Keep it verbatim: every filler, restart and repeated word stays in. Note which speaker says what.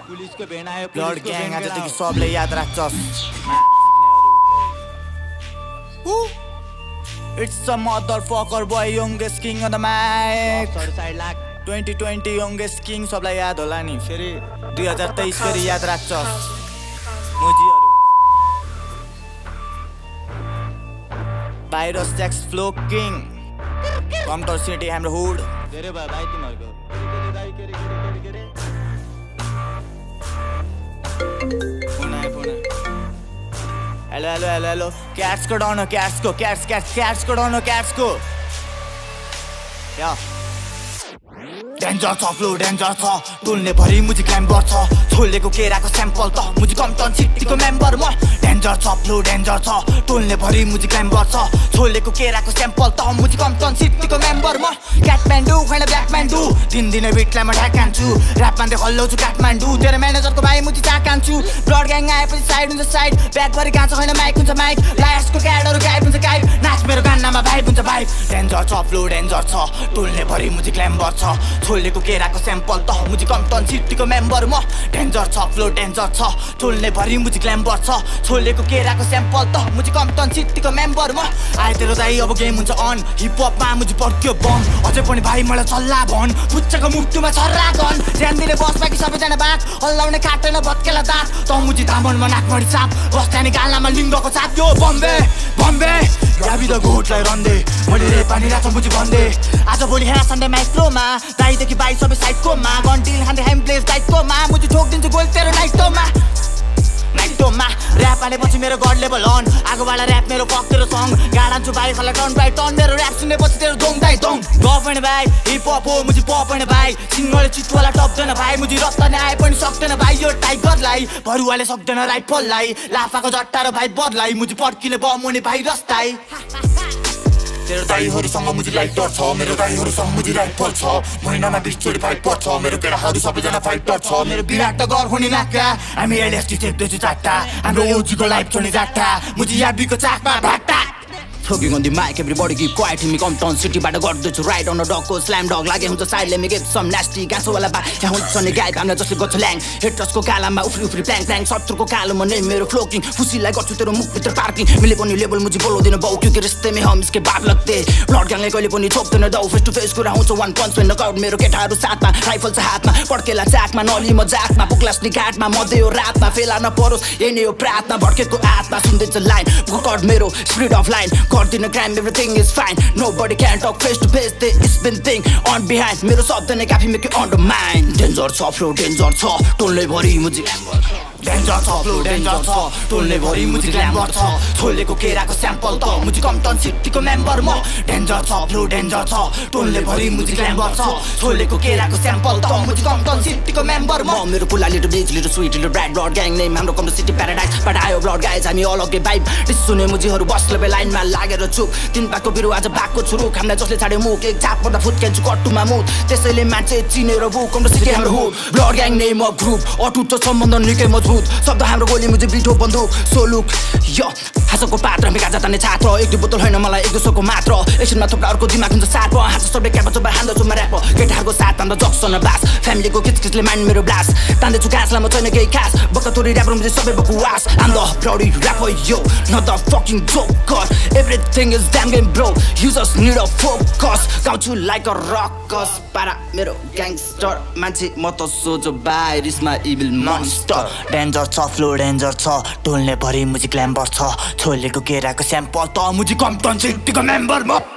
Speaker 1: पुलिसको भेन आयो
Speaker 2: blood gang आजदेखि सबले याद राख्छस् It's a motherfucker boy youngest king on the mic twenty twenty youngest king सबलाई याद होला नि फेरि दुई हजार तेइस फेरि याद राख्छस् मुजीहरु बाहिर सेक्स फ्लो किङ कम्टर सिटी हाम्रो हुड
Speaker 1: धेरै भयो भाइ तिमीहरुको के दाइ के के के फोन आयो phone
Speaker 2: Hello, hello, hello, hello. Cats go down, cats go, cats, cats, cats go down, cats go. Yeah. Danger छ फ्लो डेन्जर छ टोल्ने भरि मुजी क्लाइम्बर छ छोलेको केराको स्याम्पल त मुजी कम्टन सिटीको मेम्बर म डेन्जर छ फ्लो डेन्जर छ टोल्ने भरि मुजी क्लाइम्बर छ छोलेको केराको स्याम्पल त मुजी कम्टन सिटीको मेम्बर म काठमाडौँ खैन ब्ल्याकमान्डु दिन दिनै बिटलाई म ढाकान्छु र्यापमा दे हल्लाउँछु काठमाडौँ तेरो म्यानेजरको भाइ मुजी चाकान्छु ब्लड ग्याङ आएपछि साइड हुन्छ साइड ब्याक भरि गाँचो खैन माइक हुन्छ माइक लायर्सको क्याडहरू गाइब हुन्छ गाइब नाच मेरो गान्नामा भाइब हुन्छ भाइब डेन्जर छ फ्लो डेन्जर छ टोल्ने भरि मुजी क्लाइम्बर छ छोलेको केराको स्याम्पल त मुजी कम्टन सिटीको मेम्बर म डेन्जर छ फ्लो डेन्जर छ टोल्ने भरि मुजी क्लाइम्बर छ छोलेको केराको स्याम्पल त मुजी कम्टन सिटीको मेम्बर म आए तेरो दाइ अब गेम हुन्छ अन हिप हपमा मुजी पड्क्यो बम अझै पनि भाइ मलाई चल्ला भन पुच्चाको मुटुमा छर्रा गन ध्यान दिने बस बाँकी सबैजना बाक हल्लाउने काटेन भत्केला दाँत त मुजी धामनमा नाकमडी चाप बस्तानी गालामा लिङ्गको चाप यो बम्बे बम्बे याबी द गोठलाई रन्दे मैले रे पानी राख्छ मुजी भन्दै आज भोलि हेरा सन्डे माइक्रोमा दाइदेखि बाइ सबै साइडकोमा गन्टिल खाँदै हाइम प्लेस टाइपकोमा मुजी ठोकिदिन्छु गोल तेरो नाइटोमा नाइटोमा ऱ्याप हालेपछि मेरो गड लेभल अन आगोवाला ऱ्याप मेरो फक तेरो सङ गाडान्छु भाइ खला टर्न बाई टर्न मेरो ऱ्याप सुनेपछि तेरो दोङ दाइ दोङ गफ होइन भाइ हिप हप हो मुजी पप होइन भाइ सिङ्गले चितवाला टप्दैन भाइ मुजी रत्ताले आए पनि सक्दैन भाइ यो टाइगरलाई भरुवाले सक्दैन राइफललाई लाफाको जट्टा र भाइ बदलाई मुजी पड्किने बम हुने भाइ रस्ताई तेरो दाइहरुसँग मुजी लाइटर छ मेरो दाइहरुसँग मुजी राइफल छ महिनामा बीस चोटी फाइट पर्छ मेरो केटाहरु सबैजना फाइटर छ मेरो विराट त गर हुने नाका हामी एलएसटी चेक्दैछु चाट्टा हाम्रो ओजीको लाइफ छोड्ने जाट्टा मुजी याबीको चाकमा भाट्टा Talking on the mic, everybody keep quiet. Me come town city, but I got the right on the dog, slam dog, like him to side. Let me get some nasty gas. So, I want on the guy, I'm not just got to lang. Hit us go calama, ufri ufri plank, plank, sop to go calama, name me floating. Pussy like got to the move with the parking. Me live on your level, muji bolo in a boat. You can rest me home, skip bad luck day. Blood gang like I live on the top in the door, face to face, go down to one punch when the crowd me get hard to sat my rifles a hat, my porkela jack, my nolly, my jack, my booklas, the cat, my mother, your rat, my fail on a poros, any your prat, my porket go at my soon it's a line. God mero, spirit of line, caught in a crime, everything is fine. Nobody can talk face to face, there is been thing on behind. Mero soft then I got make it on the mind. Danger soft flow, danger soft, don't live worry, muji. Danger छ flow danger छ टोल्ने भरि मुजी glamour छ छोलेको केराको sample त मुजी कम्टन सिटीको member म danger छ फ्लो डेन्जर छ टोल्ने भरि मुजी ग्ल्यामर छ छोलेको केराको स्याम्पल त मुजी कम्टन सिटीको मेम्बर म मेरो कुला लिटो बिच लिटो स्वीट लिटो ब्राड ब्लड ग्याङ नेम हाम्रो कम्टन सिटी प्याराडाइज बट आयो ब्लड गाइज हामी अल अगे भाइब डिस सुने मुजीहरु बस्ले बे लाइनमा लागेर चुप तीन पाको बिरु आज बाको छुरुक हामीलाई जसले छाड्यो मुख एक चाप पर्दा फुटकेन्छु कट्टुमा मुख त्यसैले मान्छे चिनेर बु कम्टन सिटी हाम्रो हो blood gang name of group अटुट सम्बन्ध निकै मजबुत शब्द हाम्रो गोली मुजी बिठो बन्दुक सोलुक यो हाँसोको पात्र हामी गाजा तान्ने छात्र एक दुई बोतल होइन मलाई एक दुसोको मात्र एकछिनमा थुप्रा अर्को दिमाग हुन्छ सार्प हाँसो सबले क्याप चोपा हान्दछु म ऱ्याप केटाहरूको साथ हान्दा जक्सन बास फ्यामिलीको किचकिचले माइन्ड मेरो ब्लास तान्दैछु घाँसलाई म छैन केही खास बक्कातोरी ऱ्यापर मुजी सबै बकवास I'm the proudly rapper yo not the fucking joker everything is damn game bro you just need a focus गाउँछु like a rockers para मेरो gangster मान्छे म त सोझो बाहिरिसमा evil monster डेन्जर छ फ्लो डेन्जर छ टोल्ने भरि मुजी ग्ल्यामर छ छोलेको केराको स्याम्पल त मुजी कम्टन सिटीको मेम्बर म